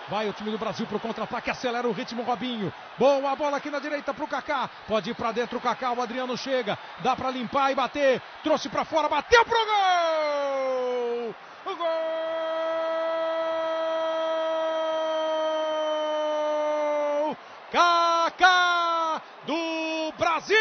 Vai o time do Brasil pro contra-ataque, acelera o ritmo, Robinho. Boa bola aqui na direita pro Kaká. Pode ir pra dentro o Kaká, o Adriano chega. Dá pra limpar e bater. Trouxe pra fora, bateu pro gol! O gol! Kaká do Brasil!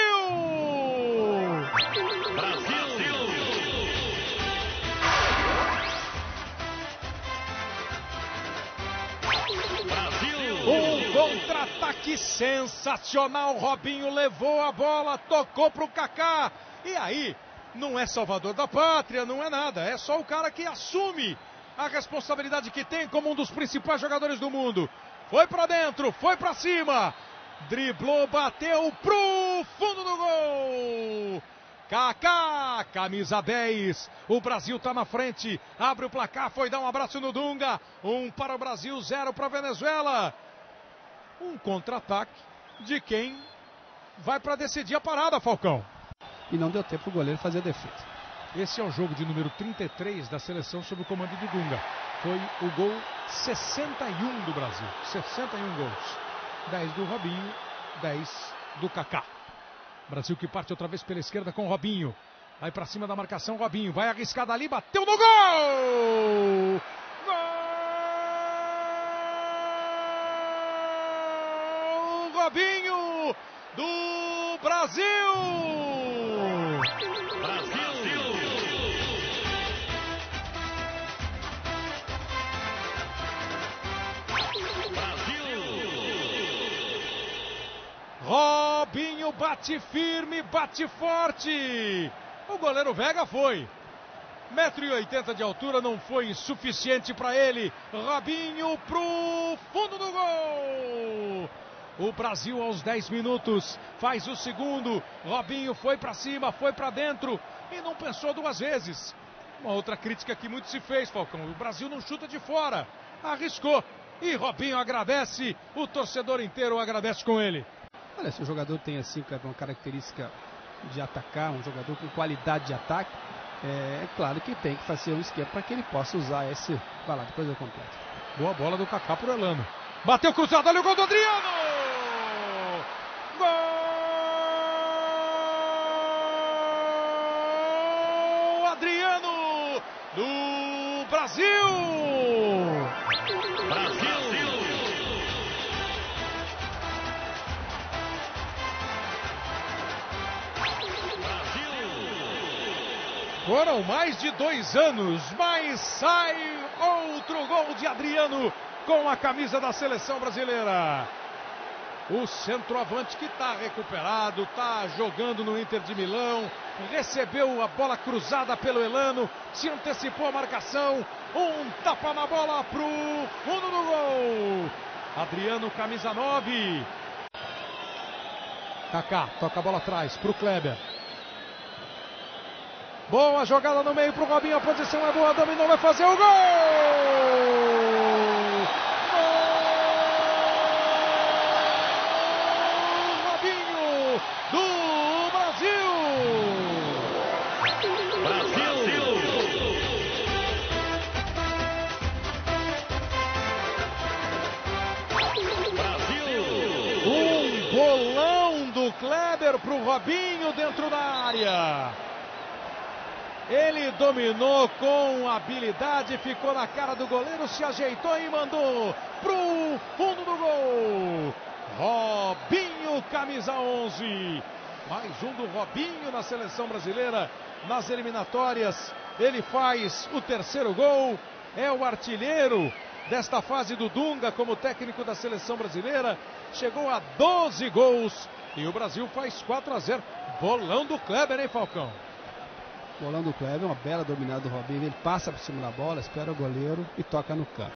Um contra-ataque sensacional, Robinho levou a bola, tocou pro Kaká, e aí não é salvador da pátria, não é nada, é só o cara que assume a responsabilidade que tem como um dos principais jogadores do mundo. Foi pra dentro, foi pra cima, driblou, bateu pro fundo do gol. Kaká, camisa 10, o Brasil tá na frente, abre o placar, foi dar um abraço no Dunga, 1 para o Brasil, 0 para a Venezuela. Um contra-ataque de quem vai para decidir a parada, Falcão. E não deu tempo o goleiro fazer a defesa. Esse é o jogo de número 33 da seleção sob o comando do Dunga. Foi o gol 61 do Brasil, 61 gols. 10 do Robinho, 10 do Kaká. Brasil que parte outra vez pela esquerda com Robinho. Vai para cima da marcação, Robinho. Vai arriscar dali, bateu no gol! Gol! Robinho do Brasil! Robinho bate firme, bate forte. O goleiro Vega foi. 1,80 m de altura não foi suficiente para ele. Robinho pro fundo do gol. O Brasil aos 10 minutos faz o segundo. Robinho foi para cima, foi para dentro e não pensou duas vezes. Uma outra crítica que muito se fez, Falcão. O Brasil não chuta de fora. Arriscou. E Robinho agradece. O torcedor inteiro agradece com ele. Olha, se o jogador tem assim uma característica de atacar, um jogador com qualidade de ataque, é claro que tem que fazer um esquema para que ele possa usar esse. Vai lá, depois eu completo. Boa bola do Kaká pro Elano. Bateu cruzado, olha o gol do Adriano! Gol! Adriano do Brasil! Foram mais de 2 anos, mas sai outro gol de Adriano com a camisa da seleção brasileira. O centroavante que está recuperado, está jogando no Inter de Milão, recebeu a bola cruzada pelo Elano, se antecipou a marcação, um tapa na bola pro fundo do gol. Adriano, camisa 9. Kaká toca a bola atrás pro Kleber. Boa jogada no meio pro Robinho, a posição é boa, dominou, vai fazer o gol! Gol! Robinho do Brasil! Um bolão do Kleber pro Robinho dentro da área. Ele dominou com habilidade, ficou na cara do goleiro, se ajeitou e mandou pro fundo do gol. Robinho, camisa 11. Mais um do Robinho na seleção brasileira nas eliminatórias. Ele faz o terceiro gol, é o artilheiro desta fase do Dunga como técnico da seleção brasileira. Chegou a 12 gols e o Brasil faz 4-0. Bolão do Kleber, hein, Falcão? Bolão do Kleber, uma bela dominada do Robinho, ele passa por cima da bola, espera o goleiro e toca no canto.